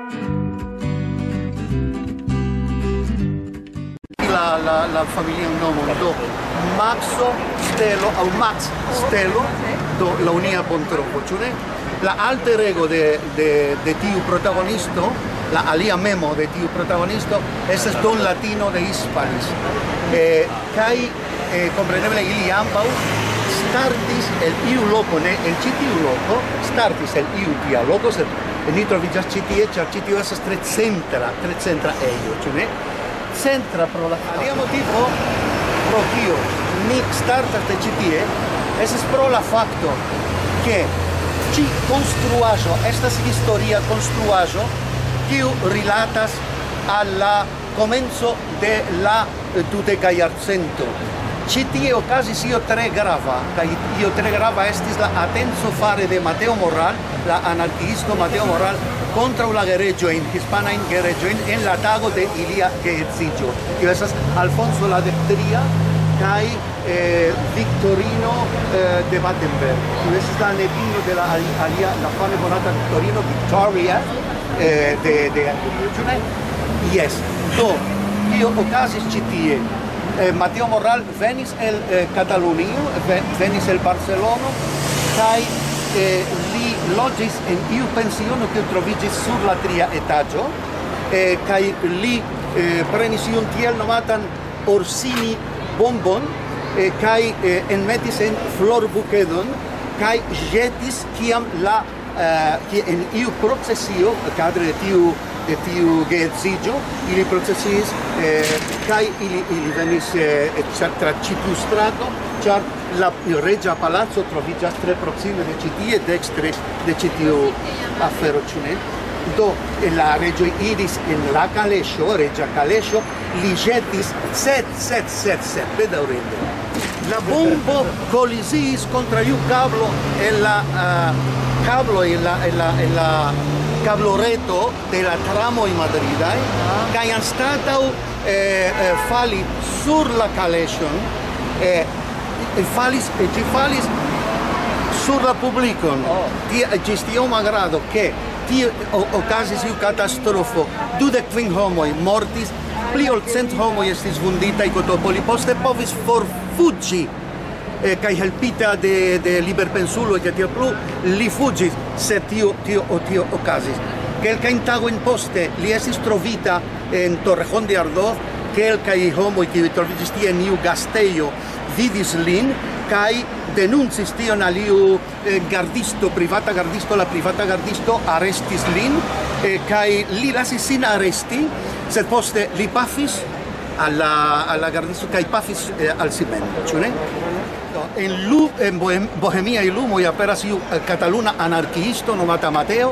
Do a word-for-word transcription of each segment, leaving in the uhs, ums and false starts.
La, la, la familia nomo do Maxo Stelo au Max Stelo do la unia Bontropo, cioè la alter ego de, de, de tiu protagonisto, la alia memo de tiu protagonisto, es don latino de Hispalis. Eh, kai eh, compreneble ili ambau startis el iu loco, ne el ĉi tiu loko startis el iu tia loko, sed ni troviĝas ĉi tie, ĉar ĉi tiu estas tre centra, tre centra ejo, ĉu ne? Centra pro la alia motivo pro kio mi startas de ĉi tie estas pro la fakto ke ĉi konstruaĵo estas historia konstruaĵo kiu rilatas al la komenco de la dudeka jarcento. Ĉi tie okazis io tre grava, kaj io tre grava estis la atenco fare de Mateo Morral, la anarkiisto Mateo Morral, contra la guerreggio in hispana in guerreggio en la tago de ilia geedziĝo. Tio estas Alfonso la Dectria kaj eh, Victorino eh, de Battenberg. Tio estas la nepino de la alia, la fame konata Victorino Victoria eh, de de Anglio. Yes. Do tio okazis ĉi tie. Eh, Mateo Morral venis el eh, Catalunio, venis el Barcelono, kaj eh, li loĝis en iu pensiono kiu troviĝis sur la tria etaĝo, eh, kaj li eh, prenis iun tiel nomatan Orsini bombon, eh, kaj eh, enmetis en florbukedon, kaj ĵetis kiam la eh, en iu procesio kadre de tiu de tiu geedziĝo ili procesis eh, kaj ili ili venis eh, tra ĉi tiu strato, ĉar la reĝa palaco troviĝas tre proksime de ĉi tie, dekstre de ĉi tiu afero, ĉu ne? Do la reĝo iris en la kaleŝo, reĝa kaleŝo, li ĵetis sed sed sed sed bedaŭrinde. La bombo kolizis kontra iu kablo en la uh, kablo en la en la en la cabloreto de la tramo in Madrid, kaj anstataŭ eh, eh, fali sur la kaleŝon, eh, falis ĝi falis sur la publikon. Ĝis tioma grado ke tie okazis iu katastrofo, dudek kvin homoj mortis, pli ol cent homoj estis vunditaj, Kotopoli poste povis forfuĝi eh, kaj helpita de, de liberpensuloj kaj tiel plu, li fuĝis, sed tio tio tio okazis. Kelkajn tagojn poste li estis trovita en Torrejón de Ardoz, kelkaj homoj kiuj troviĝis tie en iu gastejo vidis lin kaj denuncis tion al iu eh, gardisto, privata gardisto, la privata gardisto arestis lin eh, kaj li lasis sin aresti, sed poste li pafis alla, alla gardisto kaj pafis eh, al cimento, ĉu ne? En, Lu, en Bohemia y Lumoj aperas iu kataluna anarkiisto nomata Mateo,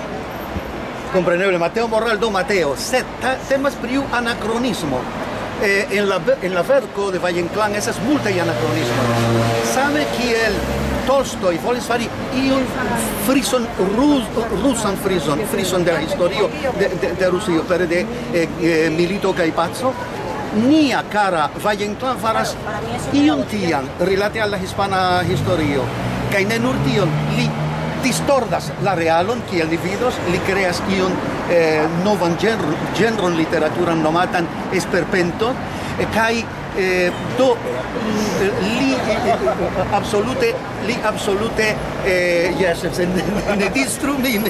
compreneble Mateo Morral do Mateo, sed temas pri iu anacronismo. Eh, en, la, en la verko de Valle-Inclán esas multaj anacronismoj. Same kiel Tolstoj volis fari iun frison, rus, rusan frison, frison de la historio de, de, de Rusio, pere de eh, eh, milito kaj paco, nia cara Valle-Inclán faras ion tian rilate al la hispana historio, kaj ne nur tion, li distordas la realon, kiel ni vidos, li kreas ion eh, novan genron, genron literaturan nomatan esperpento, eh, kaj eh, do li eh, absolute li absolute eh, yes, ne, ne distru min.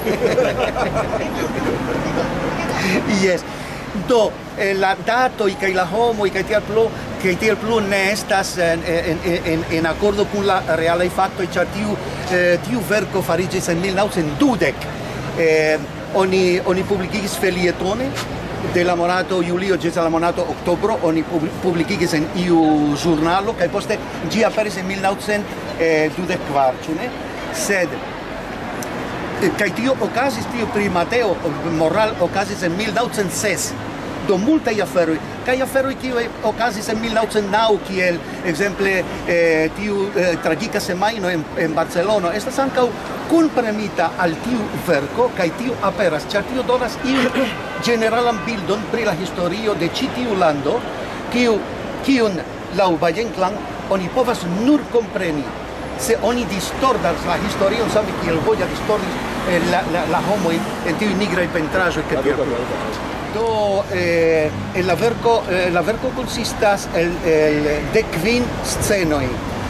Yes. Do eh, la datoj kaj la homoj kaj tiel plu kaj tiel plu ne estas en, en, en, en akordo kun la realaj faktoj, ĉar tiu eh, tiu verko fariĝis en mil novecent dudek. Eh, oni oni publikigis felietone de la monato julio ĝis la monato oktobro, oni publikigis en iu ĵurnalo kaj poste ĝi aperis en mil novecent dudek kvar, ĉu ne? Sed kaj tio okazis tio pri Mateo Morral okazis en mil novecent ses. Do multaj aferoj, kaj aferoj kiuj okazis en mil novecent naŭ, kiel ekzemple eh, tiu eh, tragika semajno en, en Barcelono, estas ankaŭ kunpremita al tiu verko, kaj tiu aperas, ĉar tio donas iun ĝeneralan bildon pri la historio de ĉi tiu lando, kiu kiun laŭ Valle-Inclán oni povas nur kompreni se oni distordas la historion, same kiel Goya distordis eh, la, la, la homoj en tiuj nigraj pentraĵoj kaj tiel plu. Do eh, en la verko eh, la verko konsistas el, el de kvin scenoj.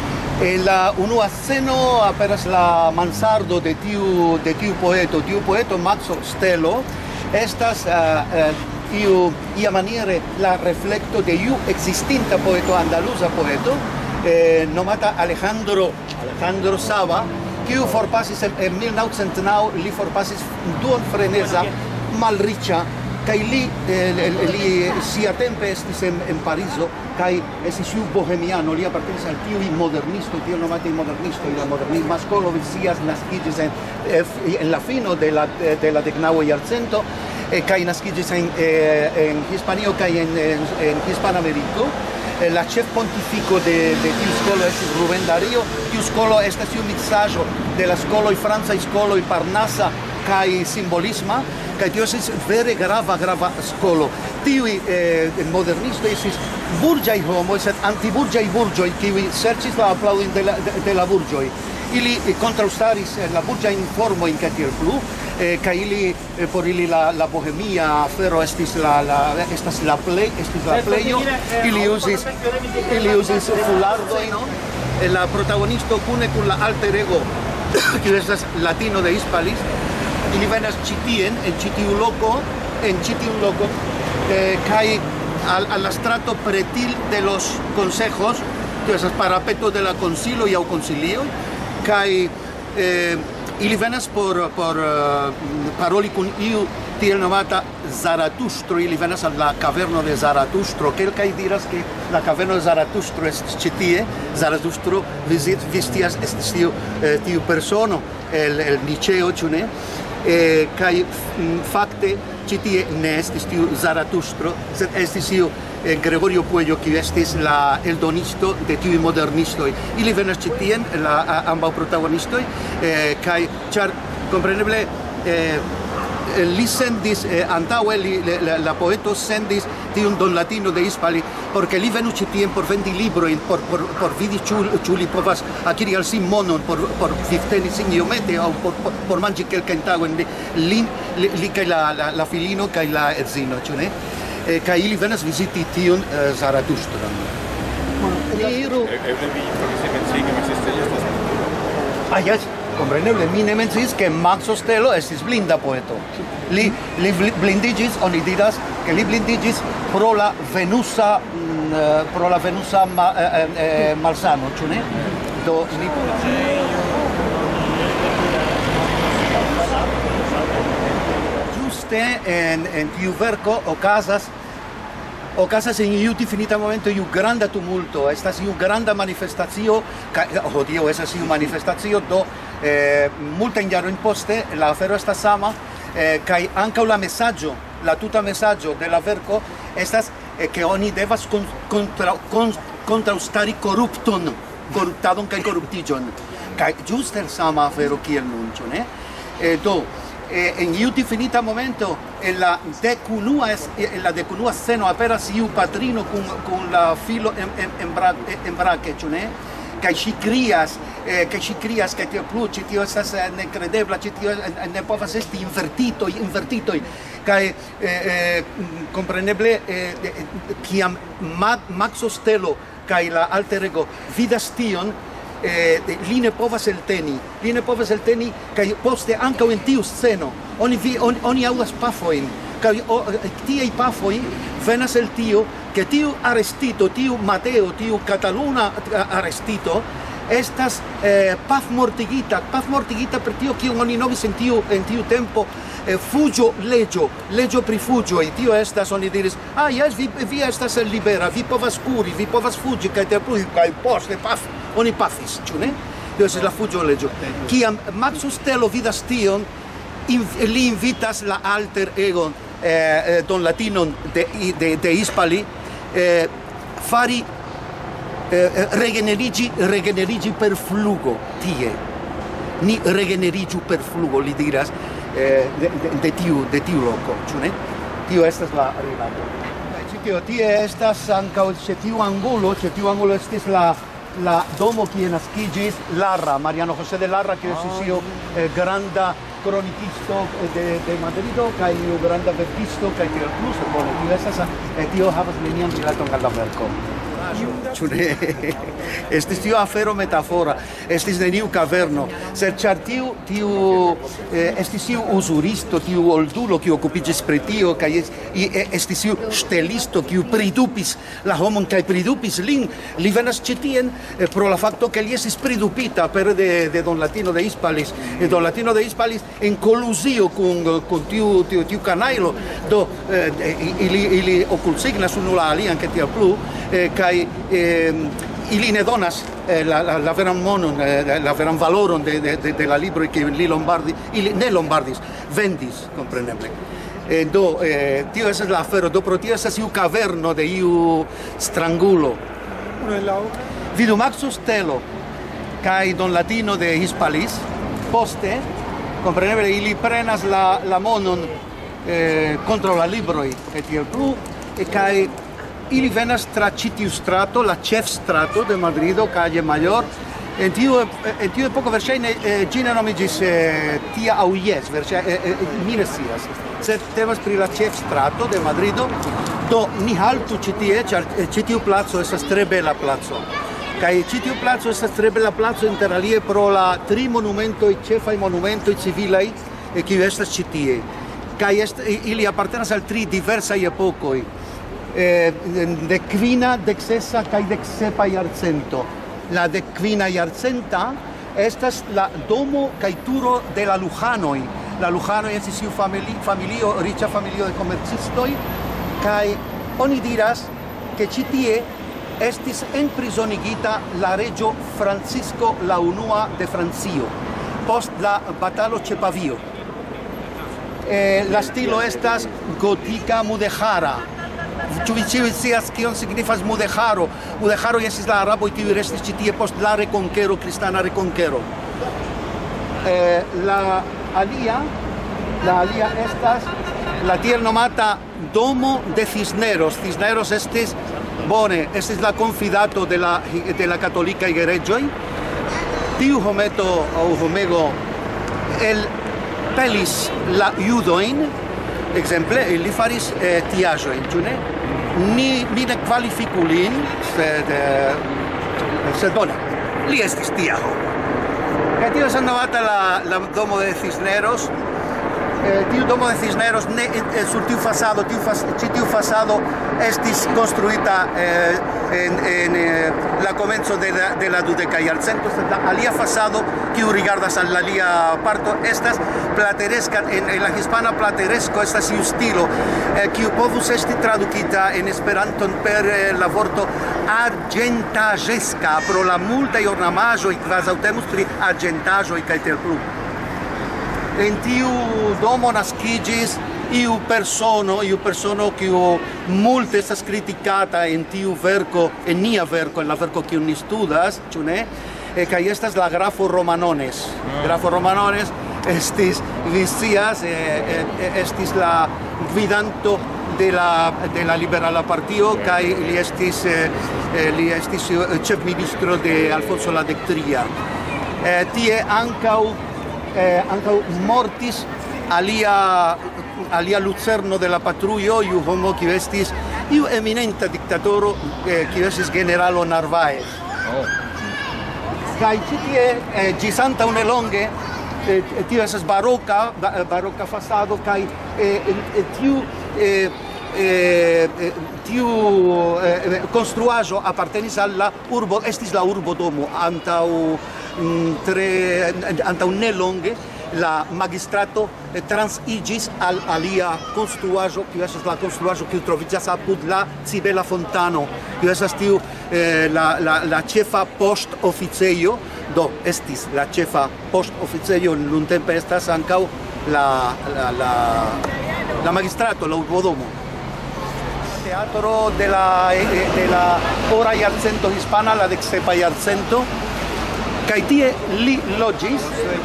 En la unua sceno aperas la mansardo de tiu de tiu poeto, tiu poeto Maxo Stelo estas uh, uh, tiu iamaniere la reflecto de iu existinta poeto andaluza poeto eh, nomata Alejandro Alejandro Saba, kiu forpasis en, en mil naŭcent naŭ li forpasis duon freneza malriĉa kaj li eh, li siatempe estis en, en Parizo kaj estis iu bohemiano, li apartenis al tiuj modernistoj, tiel nomataj modernistoj, la modernisma skolo vicias naskiĝis en, en la fino de la de la deknaŭa jarcento eh, kaj naskiĝis en, eh, en Hispanio kaj en, en, en Hispanameriko. Eh, la ĉef pontifiko de, de tiu skolo estis Rubén Darío. Tiu skolo estas iu miksaĵo de la skoloj francaj skoloj Parnasa kaj simbolisma, kaj tio estis vere grava grava skolo. Tiuj eh, modernistoj estis burĝaj homoj, sed antiburĝaj burĝoj, kiuj serĉis la aplaŭdojn de la, de, de la burĝoj. Ili eh, kontraŭstaris eh, la burĝajn formojn kaj tiel plu, eh, kaj ili eh, por ili la, la bohemia afero estis la, la estas la plej estis la plejo. Ili uzis ili uzis fulardojn. Eh, la protagonisto kune kun la alter ego, kiu estas latino de Hispalis, ili venas ĉi tien, en ĉi tiu loko, en ĉi tiu loko, eh, kaj al, al la strato pretil de los consejos, tio estas parapeto de la konsilo aŭ konsilioj, kaj eh, ili venas por, por uh, paroli kun iu tiel nomata Zaratustro, ili venas al la caverno de Zaratustro. Kelkaj diras ke la caverno de Zaratustro estis ĉi tie, Zaratustro vestias estis tiu, eh, tiu persono, el, el Niceo, ĉu ne? Eh, kaj fakte ĉi tie ne estis tiu Zaratustro, sed estis tiu eh, Gregorio Puello, kiu estis la eldonisto de tiuj modernistoj. Ili venas ĉi tien, la ambaŭ protagonistoj, eh, kaj ĉar kompreneble eh, li sendis eh, antaŭe li, la, la poeto sendis tiun don latino de Hispali, porque li venu ĉi tien por vendi librojn, por, por, por vidi ĉu, ĉu li povas akiri al si monon por, por vivteni sin iomete aŭ por, por, por manĝi kelkajn tagojn. Li, li, li kaj la, la, la filino kaj la edzino, ĉu ne? Eh, kaj ili venas viziti tiun eh, Zaratustron. Ni iru. Ah, yes. Kompreneble, mi ne menciis ke Maxo Stelo estis blinda poeto. Li, li blindiĝis, oni diras, ke li blindiĝis pro la venusa, mm, pro la venusa ma, eh, eh, malsano, ĉu ne? Do, ni... Ĝuste en, en tiu verko okazas Okazas en iu difinita momento iu granda tumulto, estas iu granda manifestacio, hodiaŭ estas iu manifestacio, do eh, multajn jarojn poste la afero estas sama, eh, kaj ankaŭ la mesaĝo, la tuta mesaĝo de la verko estas eh, ke oni devas kon, kontra, kon, kontraŭstari korupton, koruptadon kaj koruptiĝon, kaj ĝuste la sama afero kiel nun, ĉu ne? Eh, do, Eh, en iu difinita momento en la decunua en la decunua sceno aperas iu patrino kun kun la filo en en en, bra, en brake, ĉu ne? Kaj ŝi krias, eh, kaj ŝi krias kaj tio plu, ĉi tio estas eh, nekredebla, ĉi tio eh, ne povas esti invertitoj, invertitoj. Kaj eh, eh, kompreneble eh, kiam Ma, Maxo Stelo kaj la alter ego vidas tion, Eh, li ne povas elteni, li ne povas elteni, kaj poste ankaŭ en tiu sceno oni, vi, on, oni aŭdas pafojn, kaj tiaj pafoj venas el tio, ke tiu arestito, tiu Mateo, tiu kataluna arestito, estas eh, pafmortigita, pafmortigita per tio kiun oni nomis en tiu, en tiu tempo eh, fuĝo leĝo, leĝo pri fuĝoj. Tio estas, oni diris, ah, jes, vi, vi estas libera, vi povas kuri, vi povas fuĝi, kaj kaj poste paf, oni pafis, ĉu ne? Tio estas la fuĝo leĝo. Kiam Maxo Stelo vidas tion, in, li invitas la alter egon, eh, don latinon de, de, de Hispali, eh, fari Eh, regenerigi, regenerigi per flugo tie. Ni regenerigiu per flugo, li diras, eh, de, de, de, tiu, de tiu loco, ĉu ne? Tio estas la rilato. Ĉi tio tie estas ankaŭ ĉe tiu angulo, ĉe tiu angulo estis la la domo kie naskiĝis Larra, Mariano José de Larra, kiu estis tiu eh, granda kronikisto de, de Madrido kaj granda verkisto kaj tiel plu, bone, tio estas eh, tio havas nenian rilaton al la verko. Ĉu ne? Estis tiu afero metafora, estis neniu kaverno, sed ĉar tiu tiu eh, estis tiu uzuristo, tiu oldulo kiu okupiĝis pri tio kaj es, estis tiu ŝtelisto kiu pridupis la homon kaj pridupis lin. Li venas ĉi tien eh, pro la fakto ke li estis pridupita pere de, de Don Latino de Hispalis. E Don Latino de Hispalis en koluzio kun kun tiu tiu tiu kanajlo do eh, ili ili okulsignas unu la alian ke tiel plu eh, kaj eh, ili ne donas eh, la, la, la veran monon, eh, la veran valoron de, de, de, de la libro che li Lombardi, ili ne Lombardis, vendis, compreneble. Eh, do, eh, tio es la afero, do pro tio es iu caverno de iu strangulo. Vidu Maxo Stelo, kai Don Latino de Hispalis, poste, compreneble, ili prenas la, la monon eh, contro la libroi, et tiel plu, e kai ili venas tra ĉi tiu strato, la ĉefstrato de Madrido, Calle Mayor. En tiu en tiu epoko verŝajne eh, ĝi ne nomiĝis eh, tia aŭ jes, verŝajne eh, eh, mi ne scias. Sed temas pri la ĉefstrato de Madrido. Do ni haltu ĉi tie, ĉar ĉi tiu placo estas tre bela placo. Kaj ĉi tiu placo estas tre bela placo inter alie pro la tri monumentoj, ĉefaj monumentoj civilaj, eh, kiuj estas ĉi tie. Kaj est, ili apartenas al tri diversaj epokoj. Eh, de quina, dexesa kaj dexsepa jarcento. La de quina jarcenta estas la domo kaj turo de la Lujanoj. La Lujanoj estis iu famili, familio, riĉa familio de komercistoj, kaj oni diras ke ĉi tie estis enprizonigita la reĝo Francisco la unua de Francio post la batalo ĉe Pavio. Eh, la stilo estas gotika mudejara. Ĉu vi ĉiuj scias kion signifas mudejaro? Mudejaro estis la araboj kiuj restis ĉi tie post la rekonkero, kristana rekonkero. Eh, la alia, la alia estas la tiel nomata Domo de Cisneros. Cisneros estis bone, estis la confidato de la de la katolikaj gereĝoj. Tiu hometo aŭ homego el pelis la judojn. Exemple, li faris eh, tiaĵojn, ĉu ne? Ni, mi ne kvalifiku lin, sed, eh, sed bone, li estis tia homo. Kaj tio estas nomata la, la Domo de Cisneros. Eh, tiu Domo de Cisneros, ne, eh, sur tiu fasado, tiu fas, ĉi tiu fasado estis konstruita eh, en, en eh, la komenco de la, de la dudeka jarcento, sed la alia fasado, kiu rigardas al la alia parto, estas plateresca, en, en la hispana plateresco estas iu stilo, eh, kiu povus esti tradukita en Esperanton per eh, la vorto argentaĵeska, pro la multaj ornamaĵoj, kvazaŭ temus pri argentaĵoj kaj tiel plu. En tiu domo naskiĝis iu persono, iu persono kiu multe estas kritikata en tiu verko, en nia verko, en la verko kiun ni studas, ĉu ne? Eh, kaj estas la grafo Romanones. Mm. Grafo Romanones estis, vi scias, eh, eh, estis la gvidanto de la de la liberala partio kaj li estis eh, eh, li estis ĉefministro de Alfonso la Dektria. Eh, tie ankaŭ Eh, ankaŭ mortis alia alia lucerno de la patrujo, iu homo kiu estis iu eminenta diktatoro, eh, kiu estis generalo Narváez. Oh. Kaj ĉi tie eh, ĝis antaŭ nelonge eh, tio estas baroka baroka fasado kaj eh, eh, tiu eh, eh, tiu eh, konstruaĵo apartenis al la urbo, estis la urbodomo antaŭ tre antaŭ nelonge la magistrato transigis al alia konstruaĵo, kiu estas la konstruaĵo kiu troviĝas apud la Cibela Fontano, kiu estas tiu eh, la, la, la ĉefa poŝtoficejo. Do estis la ĉefa poŝtoficejo, nuntempe estas ankaŭ la, la, la, la magistrato, la urbodomo. Teatro de la, de la ora jarcento hispana, la deksepa jarcento. Kaj tie li loĝis,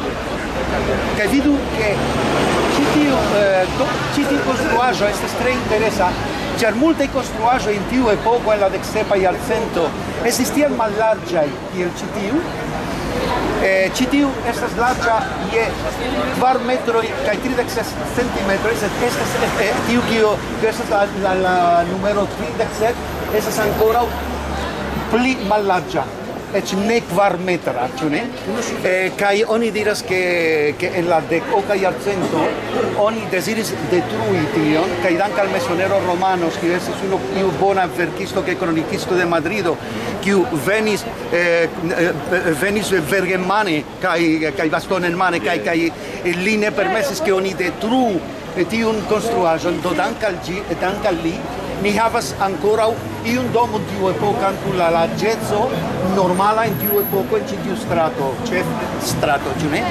kaj vidu ke ĉi tiu eh, ĉi tiu konstruaĵo estas tre interesa, Ĉar multaj konstruaĵoj en tiu epoko, en la deksepa jarcento, estis mallarĝaj kiel ĉi tiu. Eh, ĉi tiu estas larĝa je kvar metroj kaj tridek ses centimetroj, sed estas eh, tiu kiu estas la, la, la numero tridek sep estas ankoraŭ pli mallarĝa. Eĉ ne kvar metra, ĉu ne? Eh, kaj oni diras ke, ke en la dekoka jarcento oni deziris detrui tion, kaj dank al mesonero Romanos, kiu estis unu iu bona verkisto kaj kronikisto de Madrido, kiu venis eh, venis vergemane kaj kaj bastonenmane kaj kaj li ne permesis ke oni detruu tiun konstruaĵon, do dank al ĝi, dank al li, ni havas ankoraŭ iun domon tiu epokan kun la larĝeco normala en tiu epoko en ĉi tiu strato, ĉefstrato, ĉu ne?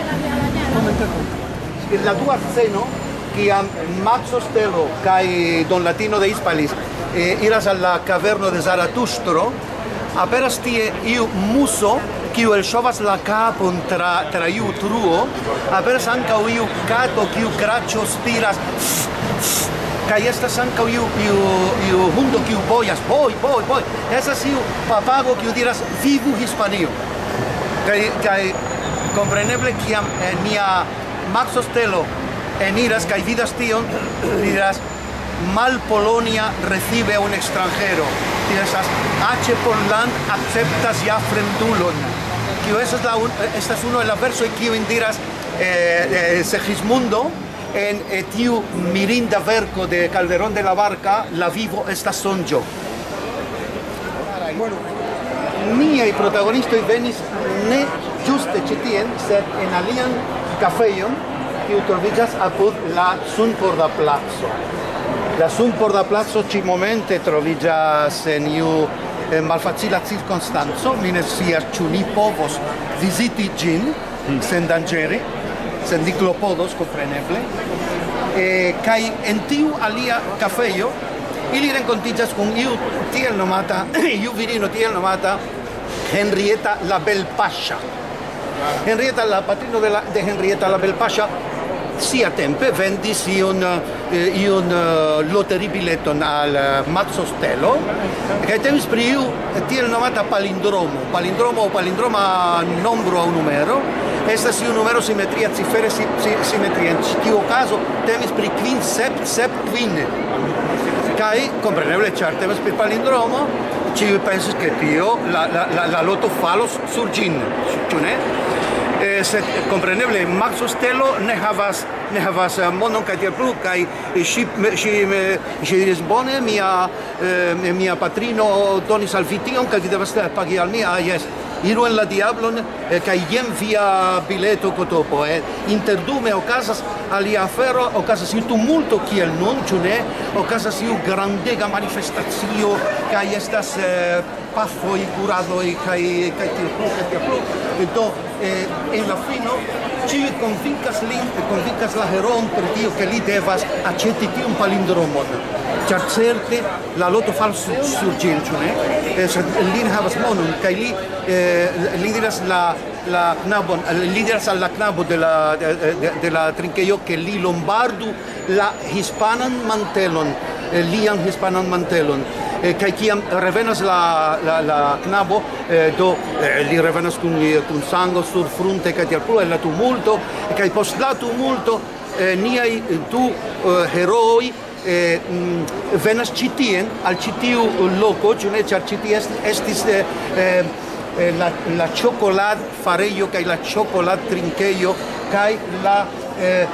La dua sceno, kiam Max Ostello kaj Don Latino de Hispalis eh, iras al la caverno de Zaratustro, aperas tie iu muso kiu elŝovas la kapon tra, tra iu truo, aperas ankaŭ iu kato kiu kraĉos tiras kaj estas ankaŭ iu, iu, iu hundo kiu bojas, boj, boj, boj. Estas iu papago kiu diras vivu Hispanio. Kaj, kaj kompreneble kiam eh, nia Max Ostello eniras kaj vidas tion, diras mal Polonia recibe a un extranjero. Diras, H. Portland aceptas ja fremdulon. Kiu estas la estas uno de la versoj kiu diras eh, eh, Segismundo en eh, tiu mirinda verko de Calderón de la Barca, La vivo estas sonĝo. Bueno, niaj protagonistoj venis ne ĝuste ĉi tien, sed en alian kafejon, kiu troviĝas apud la Sunporda Placo. La Sunporda Placo ĉi-momente troviĝas en iu eh, malfacila cirkonstanco. Mi ne scias ĉu ni povos viziti ĝin mm. sendanĝere, sen ni klopodos, kompreneble. Eh, kaj en tiu alia kafejo ili renkontiĝas kun iu tiel nomata, iu virino tiel nomata Henrietta la Belpasha. Henrietta, la patrino de, la, de Henrietta la Belpasha, sia tempe vendis iun, eh, iun uh, loteribileton al uh, Max Ostello, kaj temis pri iu tiel nomata palindromo. Palindromo o palindroma nombro aŭ numero. Estas iu numero simetria, cifere si, si, simetria. En tiu okazo temis pri kvin sep sep kvin. Kaj kompreneble ĉar temis pri palindromo, ĉiuj pensis ke tio la, la, la, la loto falos sur ĝin, ĉu ne? Eh, sed kompreneble Max Ostello ne havas ne havas monon kaj tiel plu, kaj ŝi ŝi ŝi diris bone, mia eh, mia patrino donis al vi tion, kaj vi devas pagi al mi. Ah, jes. Iru en la diablon eh, kaj jen via bileto kotopo. Eh. Interdume okazas alia afero, okazas iu tumulto kiel nun, ĉu ne? Okazas iu grandega manifestacio kaj estas eh, pafoj, kuradoj kaj kaj tiel plu, kaj tiel plu. Do eh, en la fino ĉiuj konvinkas lin, konvinkas la heroon per tio ke li devas aĉeti tiun palindromon. Ĉar certe la loto falos sur, sur ĝin, ĉu ne? Eh, sed li havas monon kaj li eh, li diras la la knabon, li diras al la knabo de la de, de, de la trinkejo ke li lombardu la hispanan mantelon, eh, lian hispanan mantelon. Eh, kaj kiam revenas la, la, la knabo, eh, do eh, li revenas kun, kun sango sur frunte kaj tiel plu en la tumulto, kaj post la tumulto eh, niaj du eh, herooj eh, mm, venas ĉi tien al ĉi tiu loko, ĉu ne, ĉar ĉi tie estis eh, eh, la, la ĉokolad farejo kaj la ĉokolad trinkejo kaj la eh,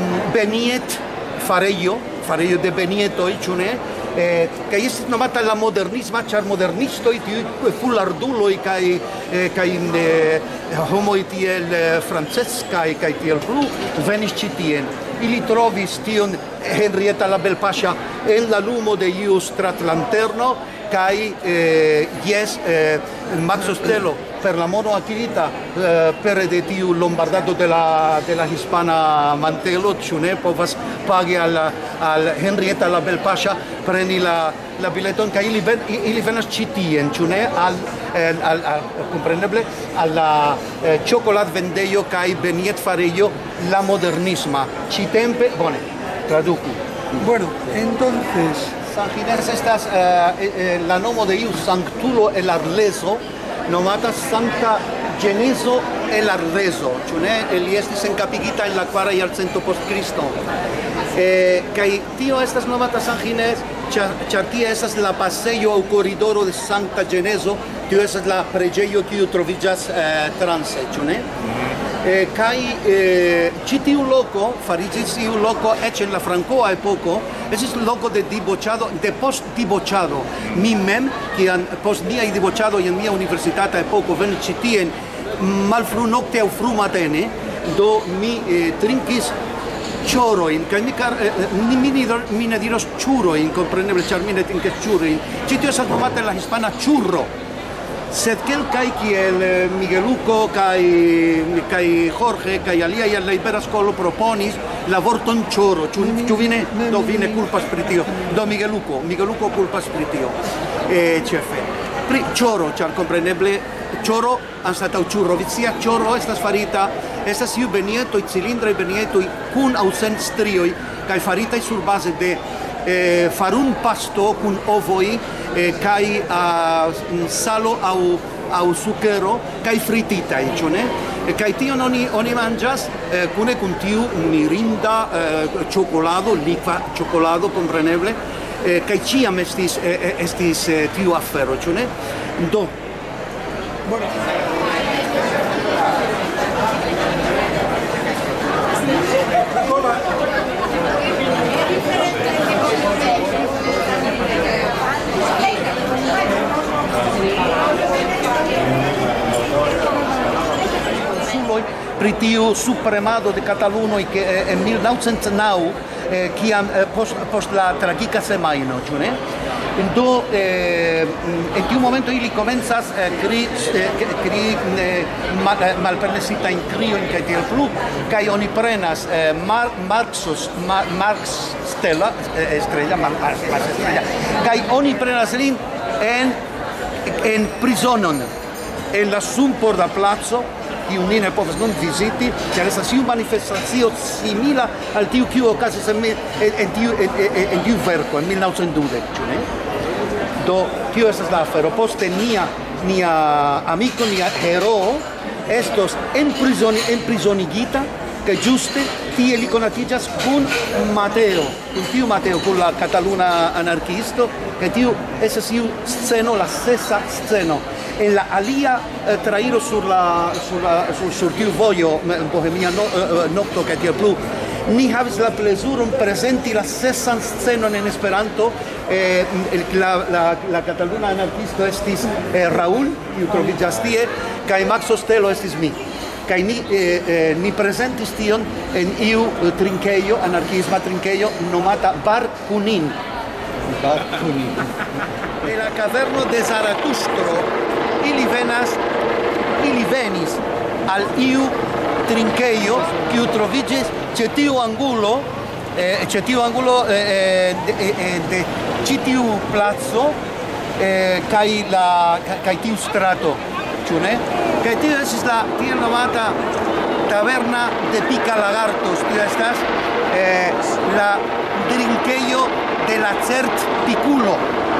Beniet farejo, farejo de Benietoj, ĉu ne? Eh, kaj estis nomata la modernisma, ĉar modernistoj, tiuj fularduloj kaj eh, kaj eh, homoj tiel eh, franceskaj kaj tiel plu venis ĉi tien. Ili trovis tion Henrietta la Belpasha en la lumo de iu stratlanterno kaj eh, jes eh, Max Ostello per la mono akirita eh, pere de tiu lombardado de la, de la hispana mantelo, ĉu ne, povas pagi al, al Henrietta la Belpasha, preni la, la bileton, kaj ili, ven, ili venas ĉi tien, ĉu ne, al, al, al, al, kompreneble, al la eh, ĉokoladvendejo kaj Beniet farejo la modernisma. Ĉi tempe, bone, traduku. Bueno, entonces, sanguines estas uh, eh, la nomo de iu sanctulo el arleso nomatas Sancta Genezo el arleso, ĉu ne? Li estis enkapigita en la kvara jarcento post Kristo. Eh, kaj tio estas nomata sanguines ĉar, ĉar tie estas la pasejo aŭ koridoro de Sancta Genezo, tio estas la preĝejo kiu troviĝas eh, transe, ĉu ne? Eh, kaj eh, ĉi tiu loko fariĝis tiu loko eĉ en la frankoa epoko, estis loko de diboĉado, de post-diboĉado. Mi mem, kiam post miaj diboĉadoj en mia universitata epoko venis ĉi tien malfrunokte aŭ frumatene, do mi eh, trinkis ĉorojn, kaj mi, car, eh, mi, mi, mi ne diros ĉurojn, kompreneble, ĉar mi ne trinkis ĉurojn. Ĉi tio estas nomata en la hispana ĉurro. Sed kelkaj kiel Migueluco kaj kaj Jorge kaj aliaj el la Ibera Skolo proponis la vorton ĉoro. Ĉu ĉu vi ne? Do vi ne kulpas pri tio. Do Migueluco, Migueluco kulpas pri tio. Eh, ĉefe. Pri ĉoro, ĉar kompreneble ĉoro anstataŭ ĉurro. Vi scias, ĉoro estas farita, estas iu benietoj, cilindraj benietoj kun aŭ sen strioj kaj faritaj surbaze de eh, farun pasto kun ovoj eh, kaj uh, salo aŭ aŭ sukero kaj frititaj, ĉu ne? Kaj tion oni oni manĝas eh, kune kun tiu mirinda eh, ĉokolado, likva ĉokolado kompreneble, eh, kaj ĉiam estis eh, estis eh, tiu afero, ĉu ne? Do bueno. Pri tiu supremado de Katalunoj que eh, en mil novecent naŭ eh, kiam eh, post, post la tragika semajno, ĉu ne? Do eh, en tiu momento ili komencas eh, kri eh, kri eh, mal, eh, malpermesitajn kriojn kaj tiel plu, kaj oni prenas eh, Mar Marxos Mar Marx Stella eh, estrella Mar Marx estrella, kaj oni prenas lin en en prizonon en la Sumporda placo, kiu ni ne povas nun viziti, ĉar estas iu manifestacio simila al tiu kiu okazis en, en, en, tiu, en, en, en tiu verko en mil novecent dudek, ĉu ne? Do tio estas la afero. Poste nia nia amiko, nia heroo estos enprizoni, enprizonigita, kaj ĝuste tie li konatiĝas kun Mateo, kun tiu Mateo, kun la kataluna anarkiisto, kaj tiu estas iu sceno, la sesa sceno. En la alia eh, trairo sur la sur la sur, sur tiu vojo bohemia no, eh, nokto kaj tiel plu, ni havis la plezuron presenti la sesan scenon en Esperanto. Eh, la, la, la kataluna anarkisto estis eh, Raúl, kiu troviĝas tie, kaj Max Ostelo estis mi. Kaj ni, eh, eh, ni prezentis tion en iu trinkejo, anarkiisma trinkejo nomata Bar Kunin. Bar Kunin. En la caverno de Zaratustro ili venas, ili venis al iu trinkejo kiu troviĝis ĉe tiu angulo, eh, ĉe tiu angulo eh, de, eh, de ĉi tiu placo eh, kaj la kaj tiu strato, ĉu ne? Kaj tio estis la tiel nomata taverna de Pica Lagartos, tio estas eh, la trinkejo de la Cert Piculo.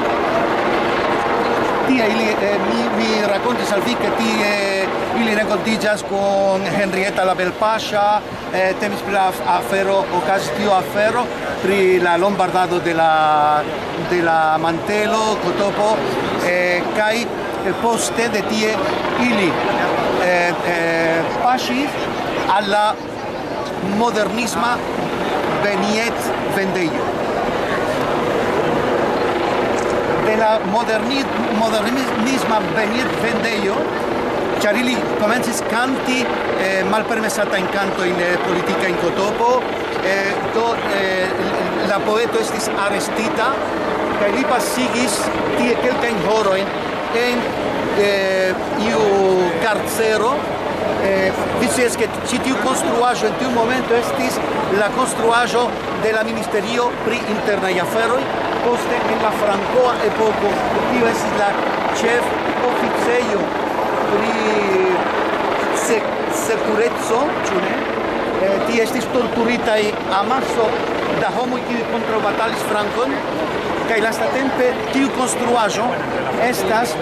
Tie ili, eh, mi, mi racontis al vi che tie ili rencontiĝas con Henrietta la Belpasha, eh, temis pri la afero, okazis tiu afero pri la lombardado de la, de la mantelo, kotopo, eh, kaj eh, poste de tie ili eh, eh, paŝis al la modernisma Beniet vendejo. De la moderni, modernisma Beniet vendejo, ĉar ili komencis kanti eh, malpermesatajn kantojn eh, politikajn kotopo, eh, do eh, la poeto estis arestita kaj li pasigis tie kelkajn horojn en eh, iu karcero. Eh, vi scias ke ĉi tiu konstruaĵo en tiu momento estis la konstruaĵo de la Ministerio pri internaj aferoj. Poste en la francoa epoko, tio estis la ĉef oficejo pri sek sekureco, ĉu ne? Eh, tie estis torturitaj amaso da homoj kiuj kontraŭbatalis Frankon, kaj lastatempe tiu konstruaĵo estas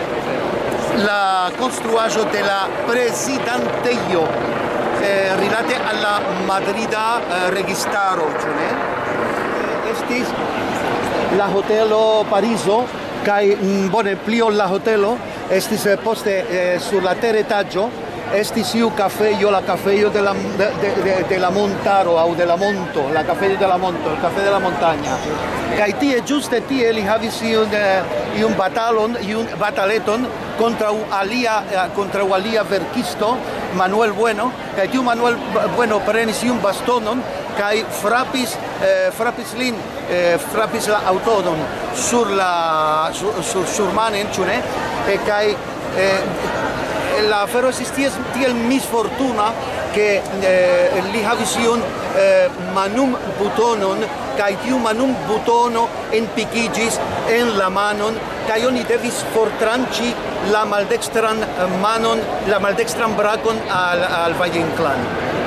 la konstruaĵo de la prezidantejo eh, rilate al la madrida eh, registaro, ĉu ne? Estis la hotelo Parizo kaj mm, bone pli ol la hotelo estis eh, poste eh, sur la teretaĝo estis iu kafejo, la kafejo de la, de, de, de la montaro aŭ de la monto, la kafejo de la monto, el café de la montaña. Kaj tie, ĝuste tie, li havis iun, eh, iun batalon, iun bataleton kontraŭ alia, eh, kontraŭ alia verkisto, Manuel Bueno, kaj tiu Manuel Bueno prenis iun bastonon kaj frapis, eh, frapis lin, eh, frapis la aŭtonon sur la sur, sur, surmanen, ĉu ne? Eh, kaj eh, la afero estis tiel misfortuna ke eh, li havis iun eh, manum butonon kaj tiu manum butono enpikiĝis en la manon kaj oni devis fortranĉi la maldekstran manon, la maldekstran brakon al, al Valle-Inclán.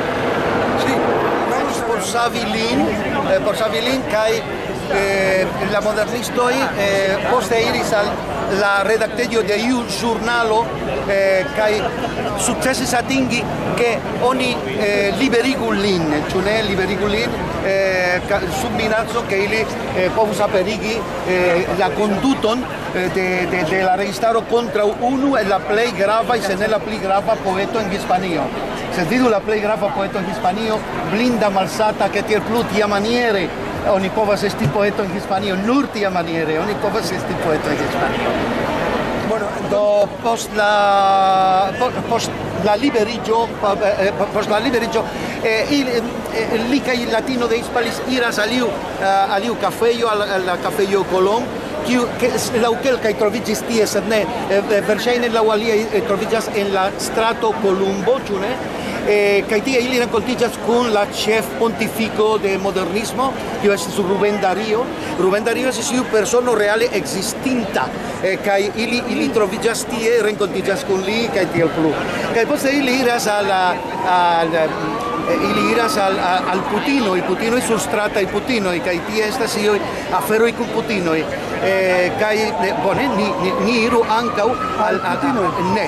Sí, por savi lin, eh, por savi lin kaj eh, la modernistoj eh, poste iris al la redaktejo de iu ĵurnalo eh, kaj sukcesis atingi ke oni eh, liberigu lin, ĉu ne liberigu lin eh, sub minaco ke ili eh, povus aperigi eh, la konduton eh, de, de, de la registaro kontraŭ unu el la plej gravaj, se ne la pli grava poeto en Hispanio. Sed vidu la plej grava poeto en Hispanio, blinda, malsata, ke tiel plu tiamaniere oni povas esti poeto en Hispanio, nur tiamaniere oni povas esti poeto en Hispanio. Bueno, do post la post la liberiĝo, post la liberiĝo, eh, il, eh, li kaj latino de Hispalis iras al iu uh, al iu kafejo, al, al la kafejo Colón, kiu laŭ kelkaj troviĝis tie, sed ne, eh, verŝajne laŭ aliaj eh, troviĝas en la strato Columbo, ĉu ne? Eh, kaj tie ili renkontiĝas kun la ĉef pontifiko de modernismo, kiu estis Rubén Darío. Rubén Darío estis iu persono reale ekzistinta, eh, kaj ili ili troviĝas tie, renkontiĝas kun li kaj tiel plu. Kaj poste ili iras al al ili iras al, al, al putinoj, putinoj surstrataj putinoj, kaj tie estas iuj aferoj kun putinoj. Eh, kaj eh, bone, ni, ni, ni iru ankaŭ al putinoj. Ne,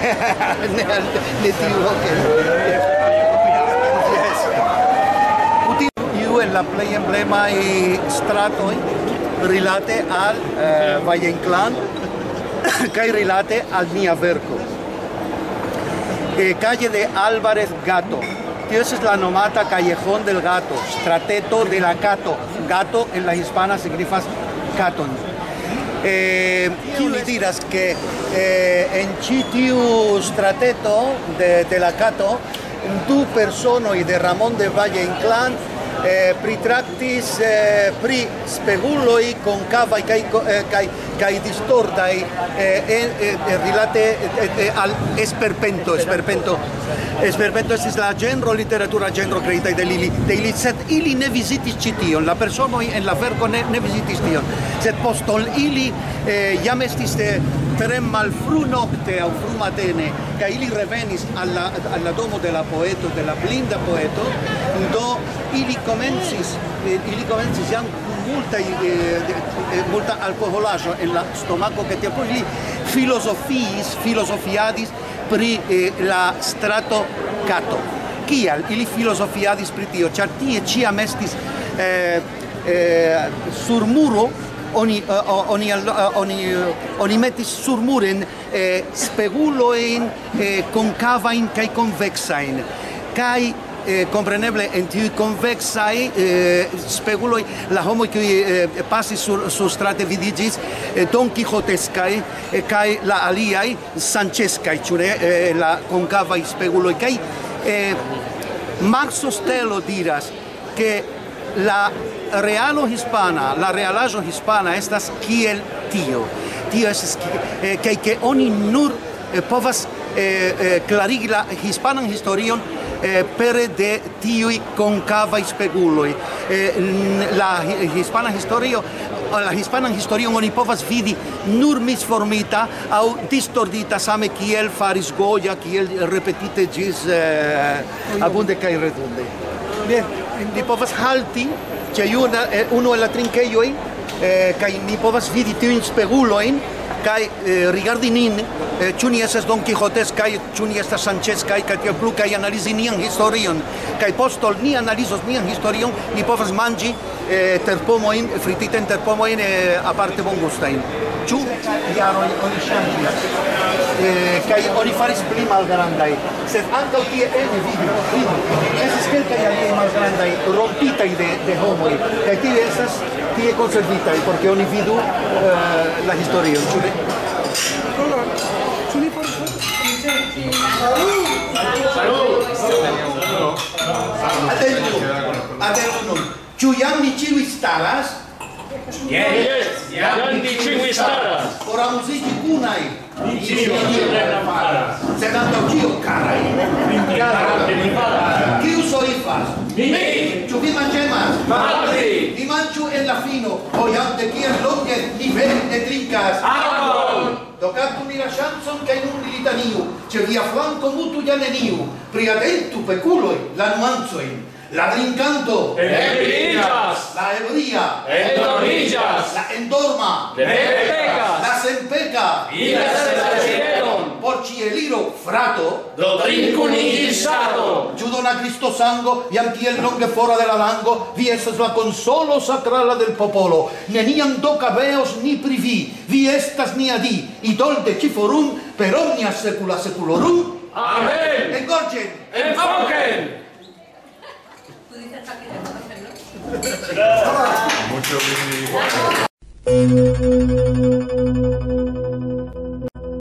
ne, ne tiu lokelo. Yes. Putinoj iu en la plej emblemaj stratoj rilate al eh, Valle-Inclán kaj rilate al mia verko. Eh, calle de Álvarez Gato. Tio es la nomata Callejón del Gato, strateto de la Cato. Gato en la hispana signifas caton. Eh, kiu diras que eh, en ĉi tiu strateto de, de la Cato du personoj de Ramón de Valle-Inclán eh, pritraktis eh, pri speguloj konkavaj kaj eh, kaj kaj distortaj eh, eh, rilate eh, eh, al esperpento, esperpento. Esperpento estis la genro, literatura genro kreitaj de ili, de ili, sed ili ne vizitis ĉi tion, la personoj en la verko ne, ne vizitis tion, sed post ol ili eh, jam estis eh, tre malfrunokte aŭ frumatene, kaj ili revenis al la, al la domo de la poeto, de la blinda poeto, do ili komencis, eh, ili komencis jam multa, eh, multa alkoholaĵo en la stomako, ke tiel ili filozofiis, filozofiadis pri eh, la strato Cato. Kial ili filozofiadis pri tio? Ĉar tie ĉiam estis eh, eh, sur muro oni uh, oni uh, oni uh, oni metis sur muren eh, spegulojn eh, konkavajn kaj konveksajn. Kaj eh, compreneble en tiuj konveksaj eh, speguloj la homoj kiuj eh, pasis sur surstrate vidiĝis eh, Don Quixoteskaj eh, kaj la aliaj Sanĉeskaj, ĉu ne, eh, la konkavaj speguloj. Kaj eh, Max Sostelo diras ke la realo hispana, la realaĵo hispana estas kiel tio. Tio estas eh, kaj ke oni nur eh, povas eh, eh, klarigi la hispanan historion eh, pere de tiuj konkavaj speguloj. Eh, la hispana historio, la hispanan historion oni povas vidi nur misformita aŭ distordita, same kiel faris Goya, kiel repetite ĝis eh, abunde kaj redunde. Bien, ni povas halti ĉe unu el la trinkejoj kaj ni povas vidi tiujn spegulojn, kaj rigardi nin, ĉu ni estas Don Quixoteskaj, ĉu ni estas Sanĉeskaj, kaj tiel plu, kaj analizi nian historion. Kaj post ol ni analizos nian historion, ni povas manĝi terpomojn, frititajn terpomojn aparte bongustajn. Ĉu jaroj oni ŝanĝis, kaj oni faris pli malgrandaj, sed ankaŭ tie ene vidu, vidu, estis kelkaj aliaj malgrandaj, rompitaj de, de homoj, kaj tie estas tie konservitaj, porque oni vidu la historion, ĉu ne? Ĉu ni faris Atentu, atentu nun, ĉu jam ni ĉiuj staras? Yes, jam ni ĉiuj staras. Por amuzigi kunaj. Ni ĉiuj faras. Sed antaŭ ĉio, karaj. Kiu soifas? Mi! Ĉu vi manĝemas? Malpli! Ni manĝu en la fino, o jam de kiel longe ni vere ne trinkas. Akvon! Do kaptu ni la ŝancon kaj nun ni litaniu, ĉe via flanko mutu ja neniu. Priatentu, pekuloj, la nuancojn. La drinkanto Ebriĝas! La ebria Endormiĝas! La endorma Ne pekas! La senpeka Iras en la ĉielon! Por ĉieliro, frato, Do trinku nihil ŝato! Ĉu dona Cristo sango, jam tiel longe fora de la lango, vi estas la konsolo sakrala del popolo. Neniam do kabeos ni pri vi, vi estas nia di, idol de Ciforum, per omnia secula seculorum. Amen! Engorĝen! Enfoquen! Mucho